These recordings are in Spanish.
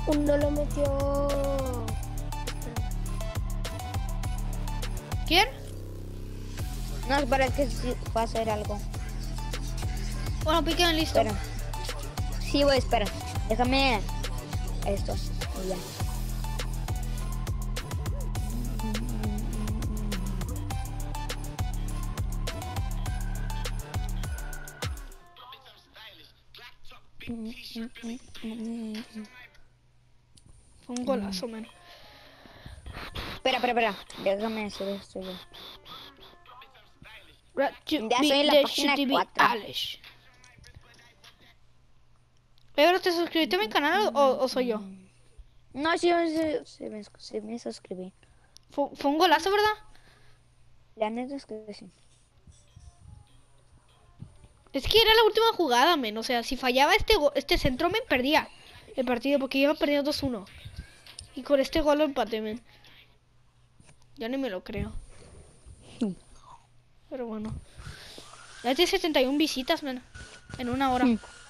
Uno lo metió. ¿Quién? No, espera, es que sí va a hacer algo. Bueno, piquen, listo. Espera. Sí, voy, espera. Déjame esto. Y ya. Fue un golazo, man. Espera. Déjame hacer esto ya. Ya soy en la página 4. ¿Pero te suscribiste a mi canal o soy yo? No, sí, sí me suscribí. Fue un golazo, ¿verdad? La neta es que sí. Es que era la última jugada, men. O sea, si fallaba este centro, me perdía el partido porque iba perdiendo 2-1. Y con este gol lo empaté, men. Yo ni me lo creo. Pero bueno. Ya tiene 71 visitas, men. En una hora.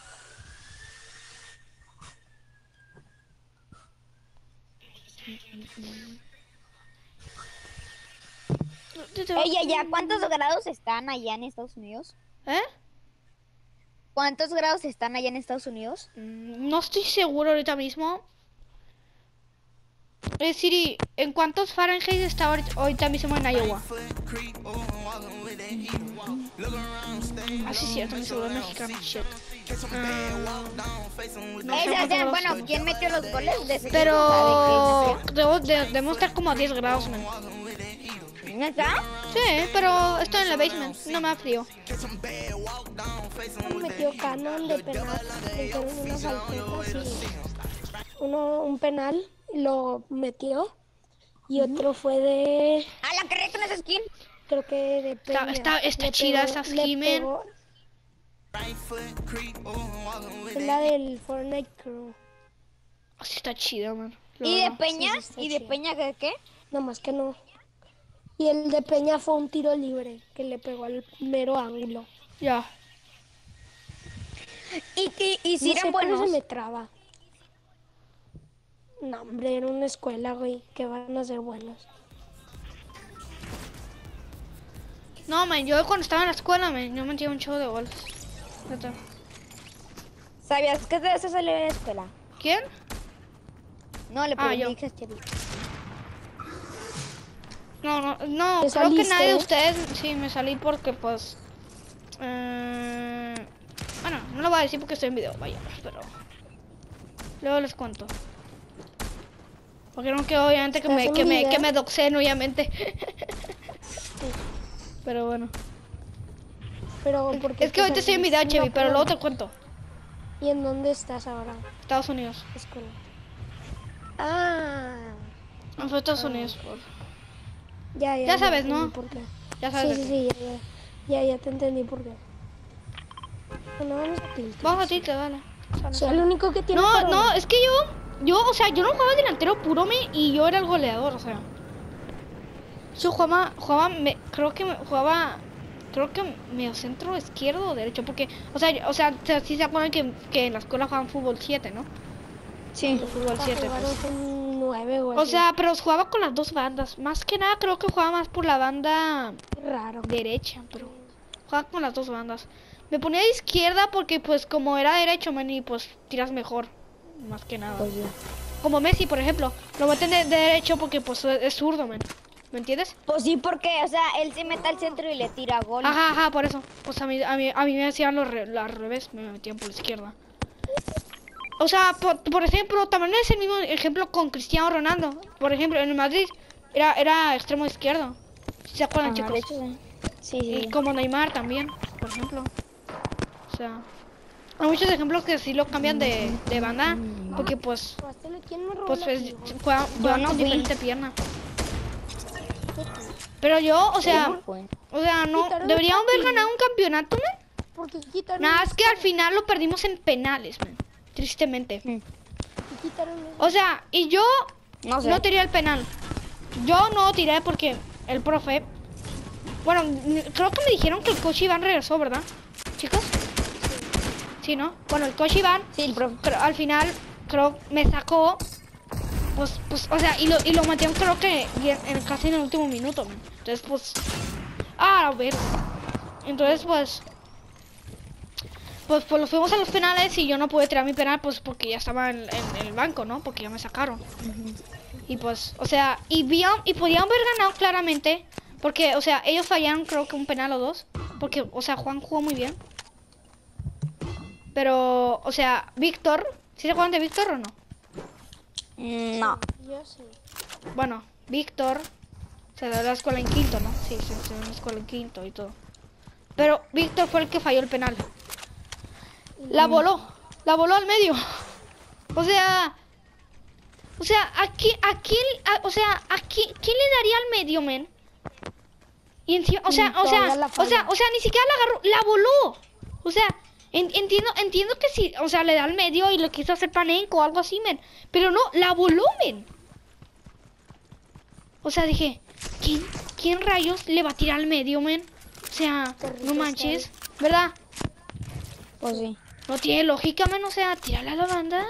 Ya, ¿cuántos grados están allá en Estados Unidos? ¿Eh? ¿Cuántos grados están allá en Estados Unidos? No estoy seguro ahorita mismo. Siri, ¿en cuántos Fahrenheit está ahorita mismo en Iowa? Ah, sí, cierto, mi seguro mexicano. Shit. No sé cuántos grados Bueno, son. ¿quién metió los goles? De ese Pero debemos estar como a 10 grados, man. ¿Neta? Sí, pero estoy en la basement, no me da frío. Metió Canon de penal. Le hicieron unas faltitas y un penal lo metió. Y otro fue de. Ah, la que con esa skin. Creo que de Peña. Está chida esa skin, man. Es la del Fortnite Crew. Sí, está chida, man. ¿Y de Peña? Sí, ¿Y de chida. Peña qué? No más que no. Y el de Peña fue un tiro libre que le pegó al mero ángulo. Ya. ¿Y si No eran sé, pero buenos? se me traba. No, hombre, era una escuela, güey, que van a ser buenos. No, man, yo cuando estaba en la escuela, man, yo metía un show de goles. Neta. ¿Sabías que de eso salió de la escuela? ¿Quién? No, le yo. pregunté a Chevy. No, ¿Te creo que saliste? nadie de ustedes, sí, me salí porque pues... bueno, no lo voy a decir porque estoy en video, vaya, pero... Luego les cuento. Porque no quiero obviamente que me doxen, obviamente. Pero bueno. Pero porque Es que ahorita estoy en video, Chevy, pero luego te cuento. ¿Y en dónde estás ahora? Estados Unidos. Escuela. Ah, No fue Estados Unidos, por... ya sabes, entendí ¿no? por qué. Ya sabes. Sí, ya te entendí por qué. Bueno, vamos a tilt. Vamos a ti, te dale. Soy el único que tiene. No, es que o sea, yo no jugaba delantero puro, y yo era el goleador, o sea. Yo creo que medio centro izquierdo o derecho, porque, o sea, sí se acuerdan que en la escuela jugaban fútbol 7, ¿no? Sí. Fútbol 7, pues. Un 9 o O así. sea, pero jugaba con las dos bandas. Más que nada creo que jugaba más por la banda Raro. derecha, pero jugaba con las dos bandas. Me ponía de izquierda porque pues como era derecho, man, y pues tiras mejor. Más que nada. Pues ya. Como Messi, por ejemplo. Lo meten de derecho porque pues es zurdo, man. ¿Me entiendes? Pues sí, porque, o sea, él se mete al centro y le tira gol. Ajá, por eso. Pues a mí me hacían al revés, me metían por la izquierda. O sea, por ejemplo, también es el mismo ejemplo con Cristiano Ronaldo. Por ejemplo, en el Madrid era extremo izquierdo. ¿Sí se acuerdan, chicos? De hecho, sí. Y como Neymar también, por ejemplo. O sea, hay muchos ejemplos que sí lo cambian de banda. Porque pues ¿Quién me robó pues la es, kill? juegan no con fui. diferente pierna. Pero yo, o sea, no, deberíamos haber ganado un campeonato, man. Porque quitaron. Nada, es que al final lo perdimos en penales, man. Tristemente. Quitaron. O sea, y yo No sé. no tiré el penal. Yo no tiré porque el profe... Bueno, creo que me dijeron que el coach Iván regresó, ¿verdad? Chicos. Sí, ¿no? Bueno, el coach Iván... Sí, el profe. Pero al final creo, me sacó. Pues, o sea, y lo metieron creo que casi en el último minuto, man. Entonces, pues... a ver. Entonces, pues lo fuimos a los penales y yo no pude tirar mi penal, pues porque ya estaba en el banco, ¿no? Porque ya me sacaron. Y pues, o sea, y podían haber ganado claramente, porque, o sea, ellos fallaron creo que un penal o dos, porque, o sea, Juan jugó muy bien. Pero, o sea, Víctor, ¿sí se acuerdan de Víctor o no? No. Yo sí. Bueno, Víctor se dio la escuela en quinto, ¿no? Sí, se dio la escuela en quinto y todo. Pero Víctor fue el que falló el penal. La voló al medio. O sea, ¿quién le daría al medio, men? Y encima, o sea, ni siquiera la agarró, la voló. O sea, entiendo que sí, o sea, le da al medio y le quiso hacer panenco o algo así, men. Pero no, la voló, men. O sea, dije, ¿quién rayos le va a tirar al medio, men? O sea, no manches, ¿verdad? Pues sí. No tiene lógica, men, o sea, tirarle a la banda.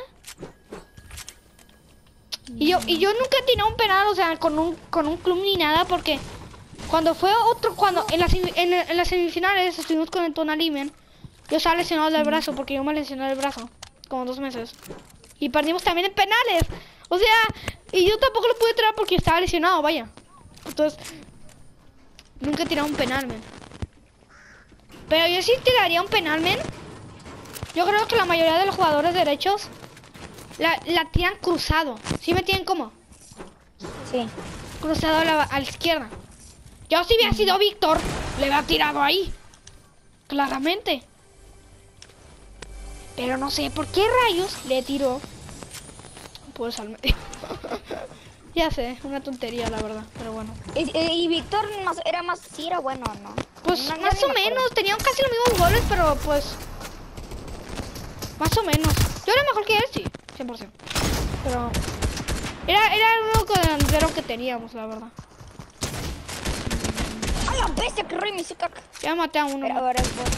Y yo nunca he tirado un penal, o sea, con un club ni nada, porque cuando en las semifinales estuvimos con el Tonali, men, yo estaba lesionado del brazo, porque yo me lesioné el brazo, como 2 meses. Y perdimos también en penales, o sea, y yo tampoco lo pude tirar porque estaba lesionado, vaya. Entonces, nunca he tirado un penal, men. Pero yo sí tiraría un penal, men. Yo creo que la mayoría de los jugadores derechos la tiran cruzado. ¿Sí me tienen cómo? Sí. Cruzado a la izquierda. Yo si hubiera sido Víctor, le hubiera tirado ahí. Claramente. Pero no sé por qué rayos le tiró. Pues al medio. Ya sé, una tontería la verdad, pero bueno. Y Víctor sí era bueno, ¿no? Pues No, más o menos, tenían casi los mismos goles, pero pues... más o menos. Yo era mejor que él, sí, 100%. Pero... Era el único delantero que teníamos, la verdad. ¡A la bestia que rey me hizo caca! Ya maté a uno. Pero ahora es bueno.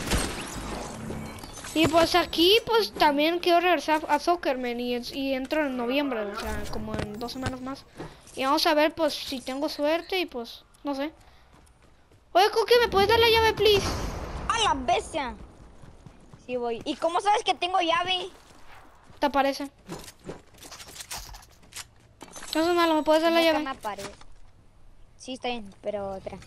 Y pues aquí, pues también quiero regresar a Soccerman y entro en noviembre, o sea, como en 2 semanas más. Y vamos a ver, pues, si tengo suerte y pues, no sé. Oye, Coque, ¿me puedes dar la llave, please? ¡A la bestia! Sí voy. ¿Y cómo sabes que tengo llave? ¿Te aparece? No es malo, ¿me puedes dar la Nunca llave? me aparece. Sí, está bien, pero espera.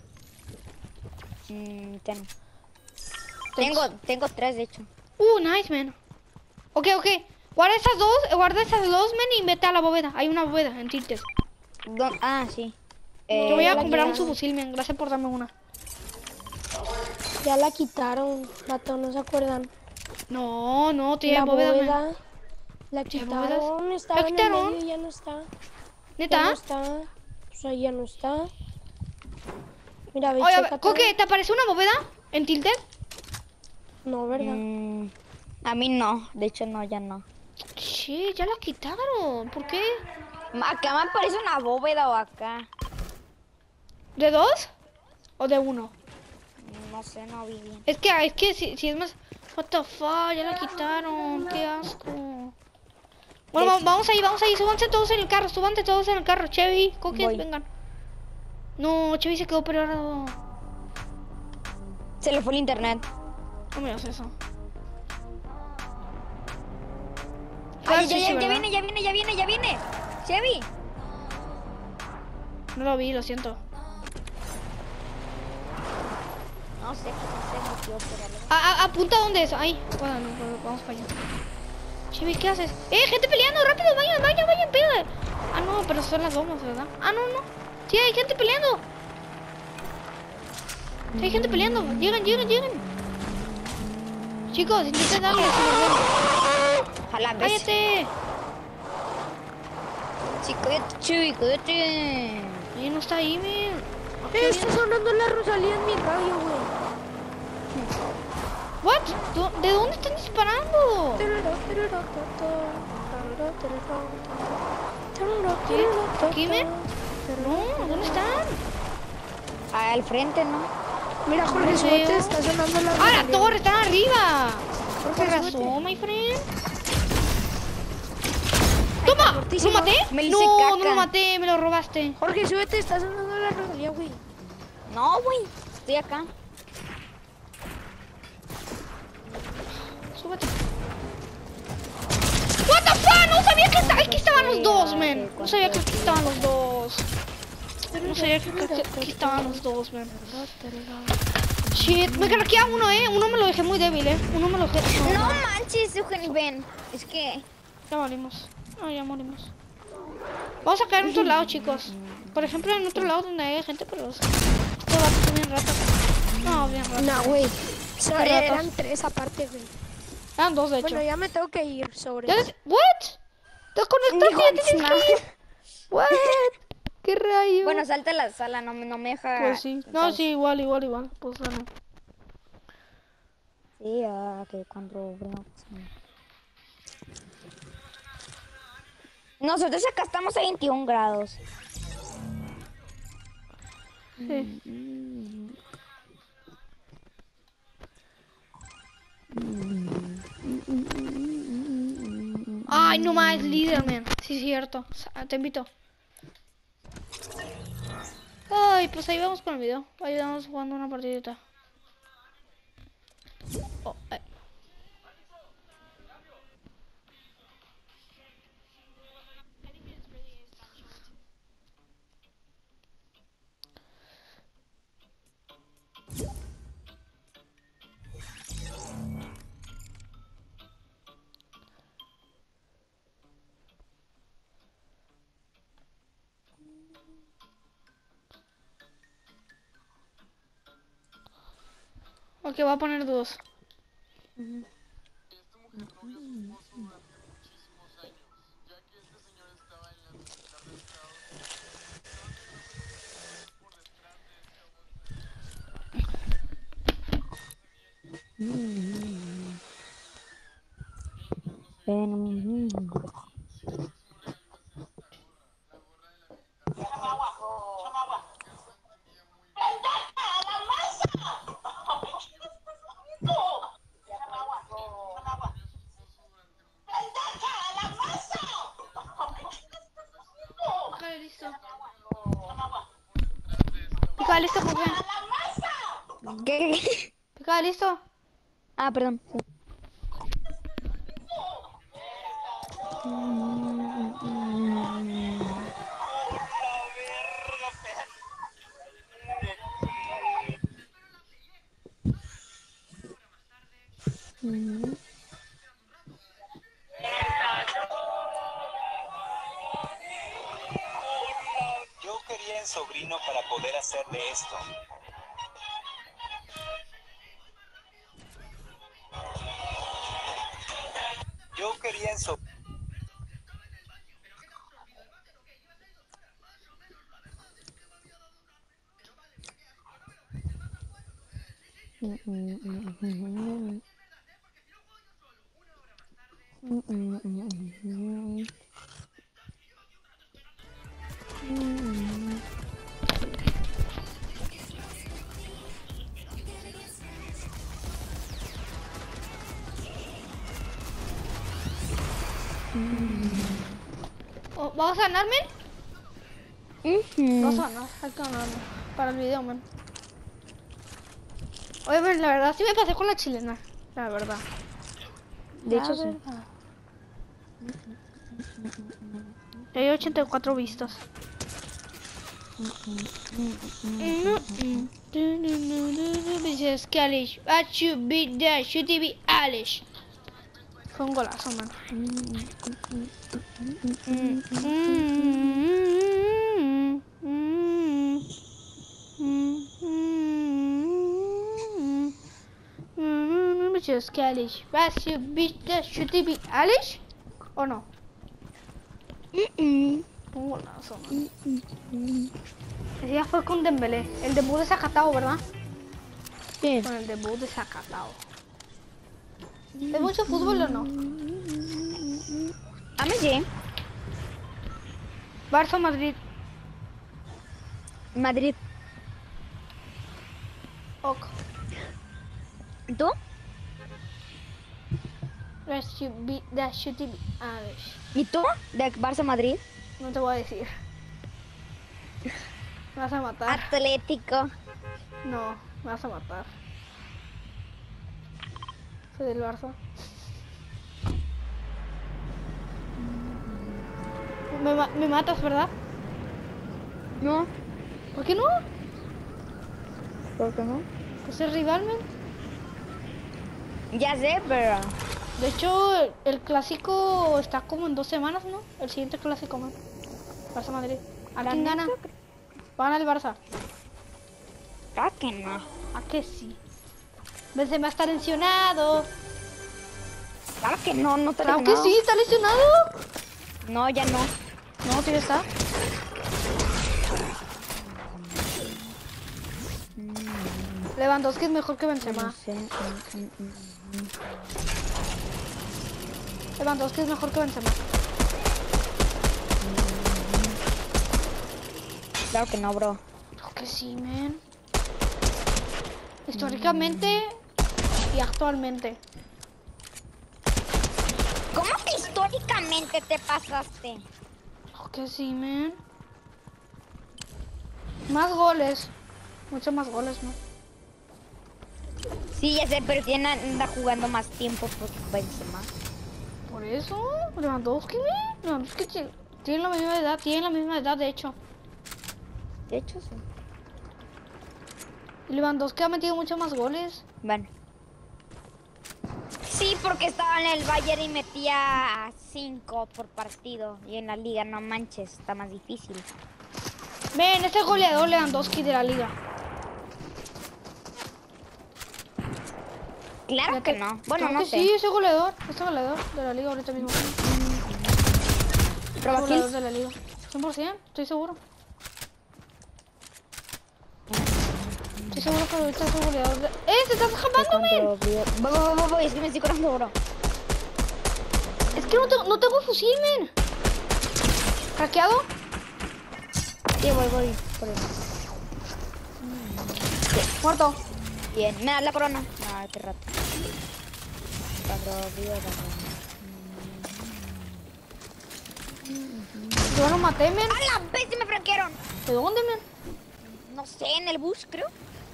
Tengo 3, de hecho. Nice, man. Ok. Guarda esas dos, men, y vete a la bóveda. Hay una bóveda en Tilted. Sí. Yo voy a comprar un ya. subfusil, men. Gracias por darme una. Ya la quitaron, vato, ¿no se acuerdan? No, tiene La bóveda, men. bóveda la ¿Tiene quitaron, bóvedas? estaba ¿La en el quitaron? medio y ya no está. Ya ¿Neta? no está, o sea, ya no está. Mira, ve, Oye, chécate. Coque, ¿te apareció una bóveda en Tilted? No, ¿verdad? A mí no, de hecho no, ya no. Sí, ya la quitaron. ¿Por qué? Acá me aparece una bóveda o acá. ¿De 2? ¿O de 1? No sé, no vi bien. Es que si es más... What the fuck, ya la quitaron. Qué asco. Bueno, vamos ahí. Súbanse todos en el carro. Chevy, Coque, Voy. vengan. No, Chevy se quedó pegado. Se le fue el internet. No me hagas eso. Ay, Sí, ya ¿verdad? viene. Chevy. No lo vi, lo siento. No sé, qué se metió, pero... Apunta dónde es. Ahí. Bueno, vamos para allá. Chevy, ¿qué haces? Gente peleando, rápido, vayan, pégale. No, pero son las bombas, ¿verdad? No. Sí, hay gente peleando. Hay gente peleando. Llegan. Chicos, intenten darle. A la vez. ¡Cállate! Chico, cuídate. Ahí no está ahí, men. Está sonando la Rosalía en mi radio, güey. ¿What? ¿De dónde están disparando? ¿Aquí, men? No, ¿dónde están? Al frente, ¿no? Mira, Jorge, súbete, está sonando la Rosalía. La torre! ¡Están arriba! Por Jorge, razón, my friend. rotísimo. ¿Lo maté? Me hice No, caca. no lo maté, me lo robaste. Jorge, súbete, estás sonando la rodilla, güey. No, güey. Estoy acá. Súbete. What the fuck, no sabía que aquí estaban los dos, man. No sabía que aquí estaban los dos. No sabía que aquí estaban los dos, man. Shit, me craquea uno, Uno me lo dejé muy débil, Uno me lo dejé. No manches, Eugenio, ven. Es que... Ya morimos. No, ya morimos. Vamos a caer en otro lado, chicos. Por ejemplo, en otro lado donde hay gente, pero... Estos vatos son bien ratas. No, bien ratas. No, güey. Qué Eran ratos. 3 aparte, güey. Eran dos, de hecho. Bueno, ya me tengo que ir sobre. ¿What? ¿Desconectaste? Hijo, ¿Ya te What? ¿Qué rayo? Bueno, salta a la sala, no me deja... Pues sí. No, sí, igual. Pues bueno. Sí, que cuando... Nosotros acá estamos a 21 grados. Sí. Ay, no más, líder, man. Sí, cierto. Te invito. Ay, pues ahí vamos con el video. Ahí vamos jugando una partidita. Oh, Ok, voy a poner dos. Vale, listo. Pica, listo, Jorge. ¿Qué? Pica, listo. Ah, perdón. Sí. Yo quería el sobrino para poder hacerle esto. Yo quería el sobrino. Oh, ¿vamos a ganar, men? Vamos a ganar, hay que ganar para el video, man. Oye, men, la verdad sí me pasé con la chilena. La verdad. De hecho, sí. Ya hay 84 vistas. Dices que Alish. Should be there. Should be Alish. Fue un golazo, man. Dices que Alish. Should be there. Should be Alish. ¿O no? Un golazo, man. Ese ya fue con Dembélé. El debut de Zacatao, ¿verdad? Sí. Con el debut de Zacatao. ¿Es mucho fútbol o no? A mí sí. Barça o Madrid. Madrid. Ok. ¿Tú? That should be Irish. ¿Y tú? ¿De Barça Madrid? No te voy a decir. Me vas a matar. Atlético. No, me vas a matar. Soy del Barça. Me matas, ¿verdad? No. ¿Por qué no? ¿Por qué no? Pues es rival, men. Ya sé, pero... De hecho, el clásico está como en 2 semanas, ¿no? El siguiente clásico, man. Barça Madrid. ¿A quién gana? Va a ganar el Barça. ¿A que no? ¿A qué sí? Benzema está lesionado. Claro que no, no te Claro que sí, está lesionado. No, ya no. No, sí está. Lewandowski es mejor que Benzema. No sé. Lewandowski es mejor que Benzema. Claro que no, bro. Creo que sí, man. Históricamente y actualmente. ¿Cómo que históricamente te pasaste? Creo que sí, man. Más goles. Muchos más goles, ¿no? Sí, ya sé, pero quién anda jugando más tiempo por Benzema. Por eso, Lewandowski, man. Lewandowski tiene la misma edad, de hecho. De hecho, sí. Y Lewandowski ha metido muchos más goles. Bueno. Sí, porque estaba en el Bayern y metía 5 por partido. Y en la liga, no manches, está más difícil. Ven, ese goleador Lewandowski de la liga. Claro que no. Bueno, Creo no que sé. sí, ese goleador de la liga ahorita mismo. Prueba Goleador kills. de la liga. 100%, estoy seguro. Estoy seguro que ahorita es el goleador de... ¡Se está escapando, men! Voy, es que me estoy corriendo, bro. Es que no tengo fusil, men. ¿Hackeado? Sí, voy. Por eso. Muerto. Bien, me das la corona. No, qué rato. Yo lo maté, men. ¡A la vez me franquearon! ¿De dónde, men? No sé, en el bus, creo.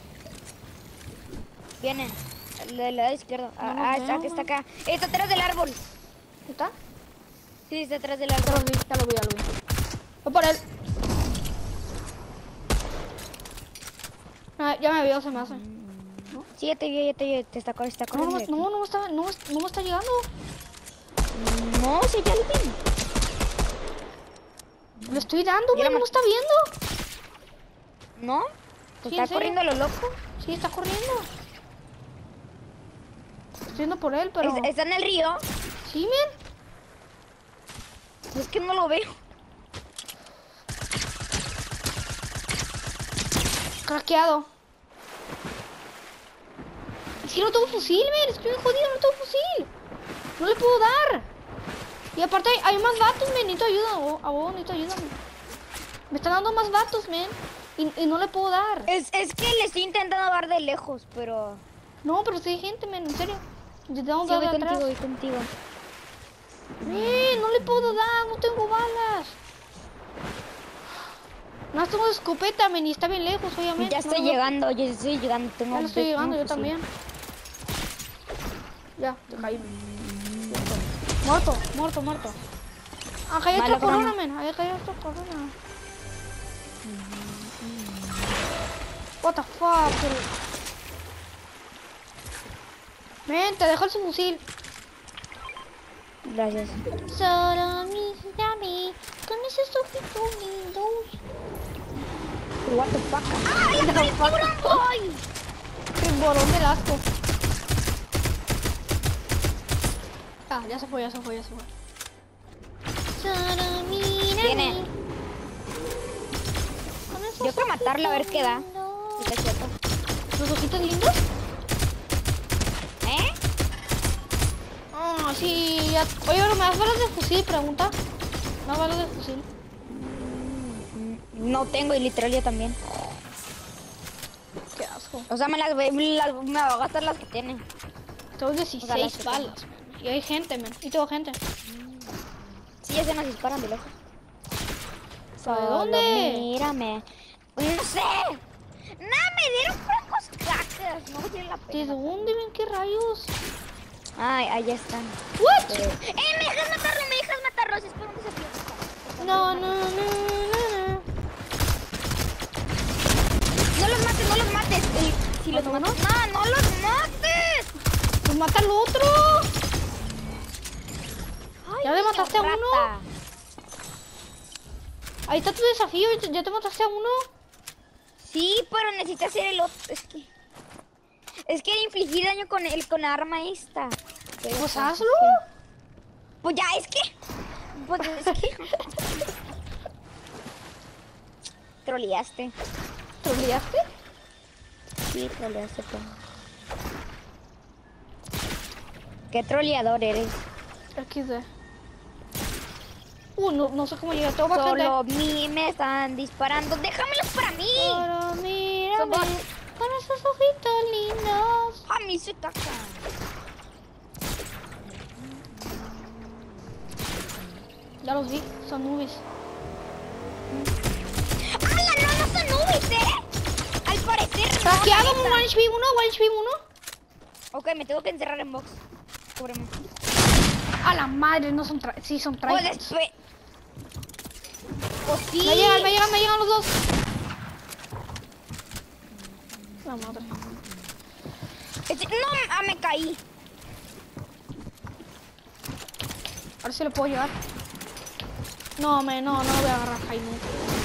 Vienen. El lado izquierdo. No, Está acá. Está atrás del árbol. ¿Está? Sí, está atrás del Ya árbol. lo vi. Voy por él. Ah, ya me vio, se me hace. Sí, ya te vi. Te está corriendo. No me está llegando. No, sí, ya lo vi. Le estoy dando, Ya men, lo no me está viendo. ¿No? Sí, ¿Está ¿en serio? corriendo a lo loco? Sí, está corriendo. Estoy yendo por él, pero... ¿Está en el río? Sí, men. Es que no lo veo. Craqueado. Es que no tengo fusil, men. Estoy jodido, no tengo fusil. No le puedo dar. Y aparte hay más vatos, men. Necesito ayuda. Necesito ayuda, men. Me están dando más vatos, men. Y no le puedo dar. Es que le estoy intentando dar de lejos, pero... No, pero sí hay gente, men. En serio. Intentamos Sí, dar de voy atrás. contigo. No le puedo dar. No tengo balas. No tengo escopeta, men. Y está bien lejos, obviamente. Ya estoy llegando, Tengo Ya lo estoy llegando, yo fusil. también. Ya, te caí. Muerto. Acá hay Vale, otra corona, corona. men. Acá hay otra corona. What the fuck, men, te dejo el fusil. Gracias. Solo mírame con esos ojitos lindos. What the fuck. ¡Ay, estoy tiburón! ¡Ay! Tiburón del asco. Ah, ya se fue. Solo mírame. Viene. Con esos Yo quiero matarlo a ver qué da. lindos. Está quieto. ¿Los ojitos lindos? ¿Eh? Ah, sí. Ya. Oye, ¿me das balas de fusil? Pregunta. ¿Me das balas de fusil? No tengo y literal yo también. Qué asco. O sea, me voy a gastar las que tiene. Tengo 16 Ojalá se balas, man. Y hay gente, man. Y tengo gente. Sí, Sí, ya se nos disparan de lejos. ¿Sabe dónde? Mírame. No sé. Nada, me dieron francos cacas. No vale la ¿De pena. dónde ven qué rayos? Ay, ahí están. ¿What? Me dejas matarlo, me dejas matarlo. Es por un desafío. No. No los mates, no los mates. Si los ¿Mata uno? matas. No, no los mates. Pues mata al otro. Ay, ¿Ya le niño mataste a uno? rata. Ahí está tu desafío. ¿Ya te mataste a uno? Sí, pero necesitas hacer el otro. Es que infligir daño con la arma esta. Pero Pues es hazlo. que- Pues ya, es que. Pues es que. Troleaste. ¿Troleaste? Sí, troleaste tú. Qué troleador eres. XD. No sé cómo llegar. Tengo más gente. Solo a mí me están disparando. Déjamelos para mí. Pero mírame Son dos. con esos ojitos lindos. A mí se caca. Ya los vi, son nubes. ¡Hala! No son nubes, Al parecer. no, Craqueado, la neta. 1 HP1. Ok, me tengo que encerrar en box. Cúbreme. A la madre, no son sí son Pues traidores. después. Pues sí. Me llegan los dos. La madre. No, me caí. A ver si le puedo llegar. No lo voy a agarrar ahí nunca.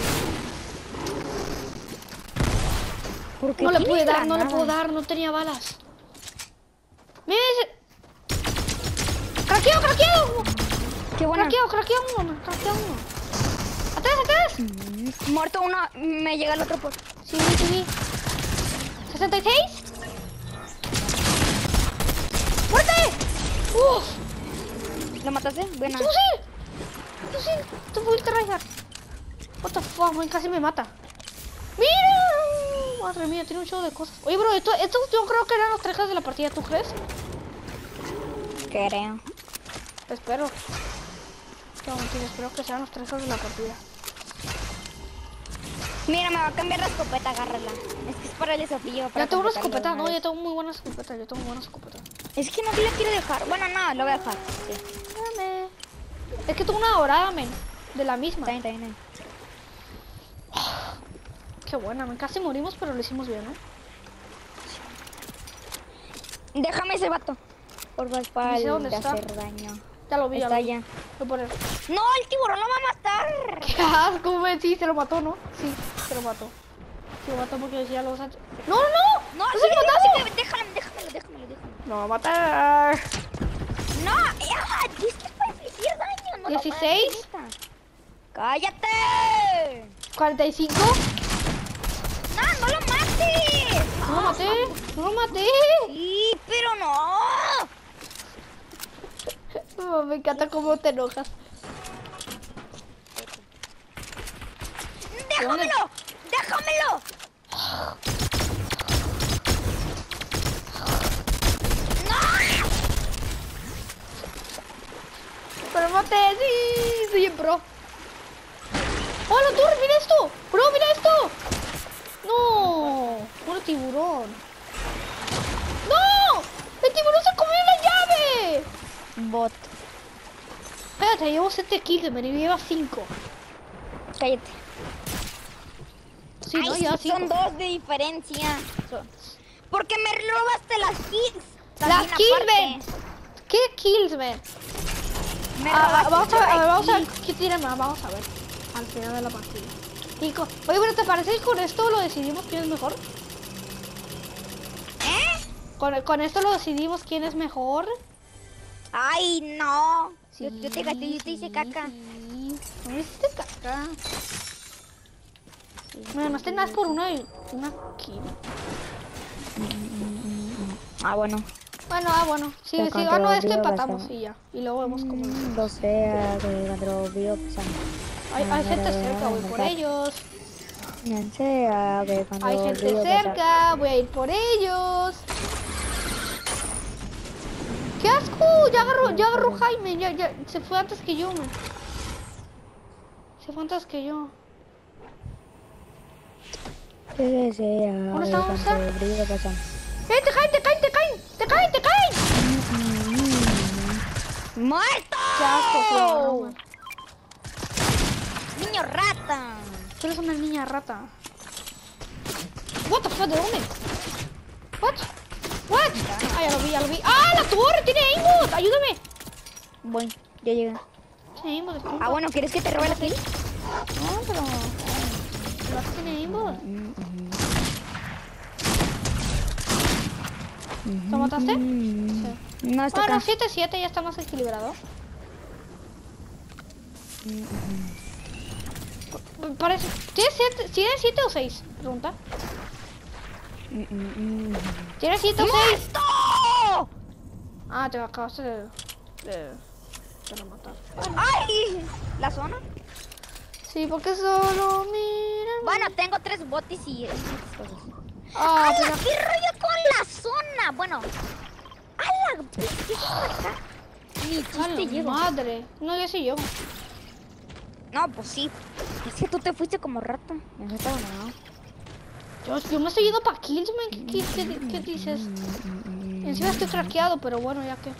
¿Por qué No le tienes pude dar, no le granadas? puedo dar, no tenía balas. Mira ese. ¡Craqueado! Qué bueno. Craqueado uno. ¡Atrás! Muerto uno, me llega el otro por. Sí. 66. ¡Muerte! ¡Uf! ¿Lo mataste? Bueno. ¡Fusil! ¡Tú fuiste Reinhardt! What the fuck, man, casi me mata. ¡Mira! Madre mía, tiene un show de cosas. Oye, bro, estos yo creo que eran los trajes de la partida, ¿tú crees? Creo. Espero. No, mentira, espero que sean los trajes de la partida. Mira, me va a cambiar la escopeta, agárrala. Es que es para el desafío. Para Ya tengo una completarlo escopeta, de una no, ya vez. tengo muy buena escopeta, Es que no te la quiero dejar. Bueno, no, lo voy a dejar. Sí. Dame. Es que tengo una dorada, men. De la misma. Está bien. Qué buena, men. Casi morimos, pero lo hicimos bien, ¿no? Déjame ese vato. Por favor, para Dice dónde de está. hacer daño. Ya lo vi, Está ya. allá. Voy a poner. No, el tiburón lo va a matar. Qué asco, men. Sí, se lo mató, ¿no? Sí, se lo mató. Se lo mató porque decía los... ¡No! No, ¡No sí, se lo matado! déjamelo. No va a matar. No, es que es para infligir daño. No lo 16. mates, neta. ¡Cállate! 45. No lo mates. No lo maté. Sí, pero no. Oh, me encanta cómo te enojas. ¡Déjamelo! Pero maté, sí, soy el pro. ¡Hola, tú! ¡Mira esto! ¡Bro, mira esto! ¡No! ¡Un tiburón! ¡No! ¡El tiburón se comió la llave! Bot. Espérate, llevo 7 kills, me lleva 5. Cállate. Sí, no, Ay, ya sí, son 5. 2 de diferencia. Porque me robaste las kills. Las También kills, aparte. ven. ¿Qué kills, ven? Me robaste Vamos a ver kills. qué tiene más, vamos a ver. Al final de la partida. Oye, pero ¿te parece que con esto lo decidimos quién es mejor? Con esto lo decidimos quién es mejor. Ay, no. Sí, Yo te hice caca. Sí. No me hiciste caca. Mira, no estén más por una kill. Bueno. Bueno. Si Te gano esto controló, empatamos basta. y ya. Y luego vemos cómo lo hacemos. No sé, que cuando vio Hay gente cerca, voy por ellos. Hay gente cerca, voy a ir por ellos. ¡Qué asco! Ya agarró Jaime, ya se fue antes que yo, man. Se fue antes que yo. ¿Qué sea? ¿Dónde está? ¿Dónde está? Te ¡Te caen! ¡Muerto! ¡Qué asco, Flor! Man. ¡Niño rata! Tú eres una niña rata. What the fuck, ¿de dónde? What? Ah, ya lo vi. ¡Ah, la torre! ¡Tiene aimbot! ¡Ayúdame! Voy, ya llegué. Tiene aimbot, disculpa. Ah, bueno, ¿quieres que te robe la kill? No, pero... tiene aimbot. ¿Lo mataste? Sí. No, está Bueno, acá. 7-7, ya está más equilibrado. Parece... ¿Tienes 7 o 6? Pregunta. ¿Tienes 7 o 6? ¡Muerto! Ah, te acabaste de rematar. ¡Ay! ¿La zona? Sí, porque solo mira. Bueno, tengo 3 botis y esas cosas. Ah, ¡Hala! pero... ¿Qué rollo con la zona? Bueno. ¡Hala! ¿Qué es acá? Ni ¡A chiste la llego. madre! No, yo sí llego. No, pues sí. Es que tú te fuiste como rata. Me has abandonado. Yo me estoy yendo para kills, man. ¿Qué dices? Encima estoy craqueado, pero bueno, ya que...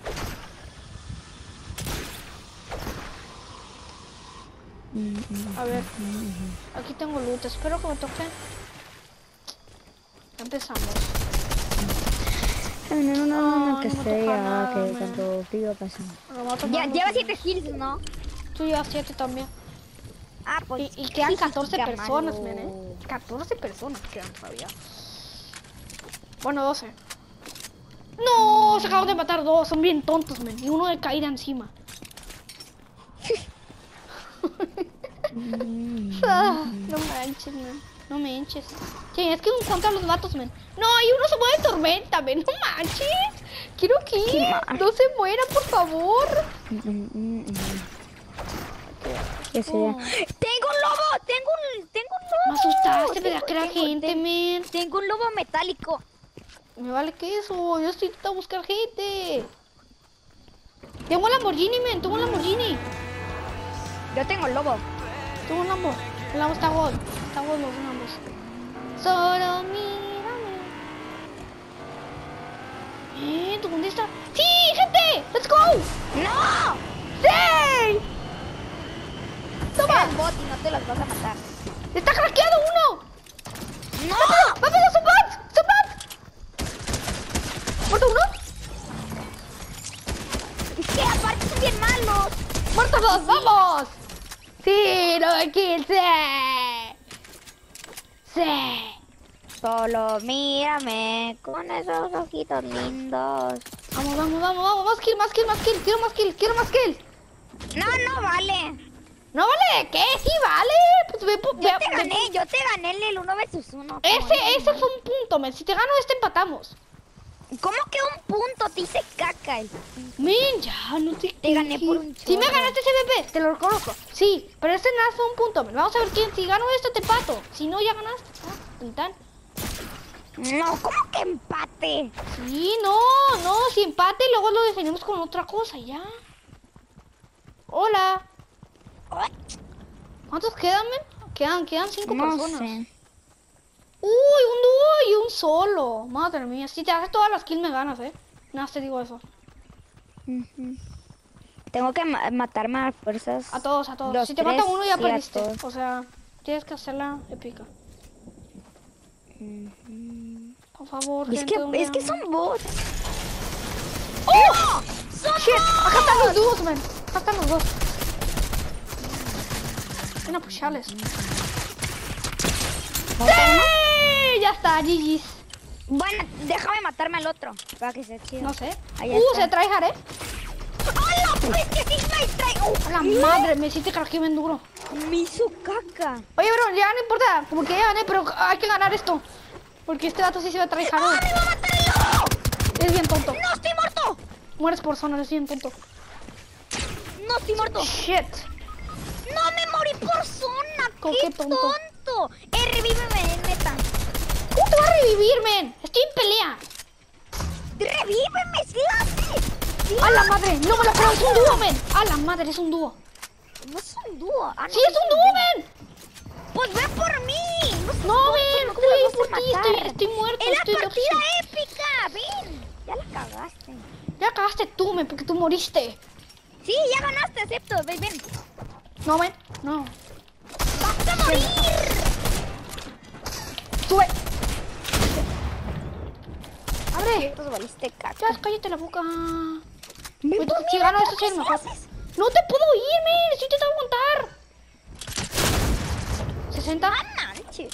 A ver, aquí tengo loot, espero que me toque. Empezamos. No, que no me toca sea, nada, que man. cuando frío pasa. Lo voy a Ya, tomar lleva los- 7 kills, ¿no? Tú llevas 7 también. Ah, pues. Y quedan 14 Malo. personas, men, 14 personas quedan todavía. Bueno, 12. No, se acaban de matar 2, son bien tontos, men. Y uno de caída encima. Ah, no manches, men. No manches. Sí, es que encuentran los vatos, men. No, y uno se mueve de tormenta, men. No manches. Quiero que no se muera, por favor. Que sea. ¡Tengo un lobo! ¡Tengo un lobo! Me asustaste, me da que era Tengo- gente, men. Tengo un lobo metálico. Me vale que eso. Yo estoy intentando buscar gente. Tengo un Lamborghini, men. Tengo un Lamborghini. Yo tengo el lobo. Tengo un Lambo. El Lambo está God. Está God los Lambos. Solo mírame. ¿Tú dónde está? ¡Sí, gente! ¡Let's go! ¡No! ¡Sí! Toma. El bot y no te los vas a matar. ¡Está craqueado uno! ¡No! ¡Rápido, Supat! ¡Supat! ¿Muerto uno? Es que aparte son bien malos. ¡Muertos dos! ¡Vamos! ¡Sí, no me quise! ¡Sí! Solo mírame con esos ojitos lindos. Vamos. Más kill. Quiero más kill. No vale. ¿No vale? ¿Qué? Sí vale. Pues Yo te gané en el 1 vs 1. Ese fue un punto, men. Si te gano este, empatamos. ¿Cómo que un punto? Te hice caca. Men, ya, no te... Te gané por un Sí me chorro. ganaste ese BP, te lo reconozco. Sí, pero este nada fue un punto, men. Vamos a ver quién. Si gano este, te empato. Si no, ya ganaste. Tan. No, ¿cómo que empate? Sí, no. Si empate, luego lo definimos con otra cosa, ya. Hola. Ay, ¿Cuántos quedan, men? Quedan 5 no personas. sé. Uy, un dúo y un solo. Madre mía, si te haces todas las kills me ganas, Nada, te digo eso. Tengo que matarme a fuerzas. A todos. Los Si te tres, mata uno ya sí, a perdiste. todos. O sea, tienes que hacerla épica. Por favor, Es gente, ¿dónde que andan? son bots. ¡Oh! ¡Shit! Acá están los dúos, men. Acá están los dos. Ven a pusharles. ¡Sí! Ya está, GG's. Bueno, déjame matarme al otro. Para que sea chido. No sé. Ahí está. Se trae Jare. ¡Hola! Pues que sí me trae. La madre, me hiciste craquear bien duro. Me hizo caca. Oye, bro, ya no importa. Como que ya gané, pero hay que ganar esto. Porque este dato sí se va a traer Jare. ¡Ah, me va a matar el lobo! Es bien tonto. ¡No estoy muerto! Mueres por zona, es bien tonto. ¡No estoy muerto! Shit. ¡No me morí por zona! ¿Con ¡Qué qué tonto? tonto! Revíveme, neta. ¿Cómo te va a revivir, men? Estoy en pelea. ¡Revíveme! ¡Sí, así! ¡Sí! ¡A la madre! ¡No me la creo! ¡Es un dúo, men! ¡A la madre! Es un dúo. No es un dúo. Ah, no, ¡Sí, es un dúo, men! Pues ve por mí. No, ven, no te güey, las vas a por ti, matar. estoy muerto, ¡Es la estoy partida épica! ¡Ven! Ya la cagaste. Ya cagaste tú, men, porque tú moriste. Sí, ya ganaste, acepto. Ven, ven. No, men, no. ¡Vas a morir! ¡Sube! ¡Abre! Pues valiste caca. Ya, cállate la boca. Ven Güey, por mí, si gano ven esto, por soy el mí, mejor. ¿qué haces? ¡No te puedo ir, men! ¡Estoy intentando aguantar! 60. ¡Ah, manches!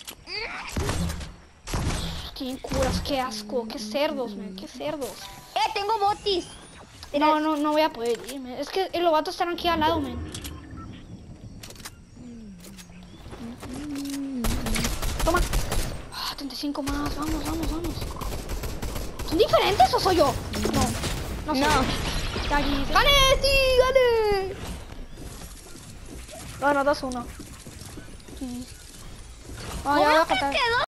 ¡Qué curas! ¡Qué asco! ¡Qué cerdos, men! ¡Qué cerdos! Tengo botis. No voy a poder ir, men. Es que los vatos están aquí al lado, men. Toma. 35 más. Vamos, vamos, vamos. ¿Son diferentes o soy yo? No soy No. yo. ¡Gané! ¡Sí! ¡Gané! Bueno, 2-1. Sí. Ah, ya voy a ¿Cómo que contar. quedó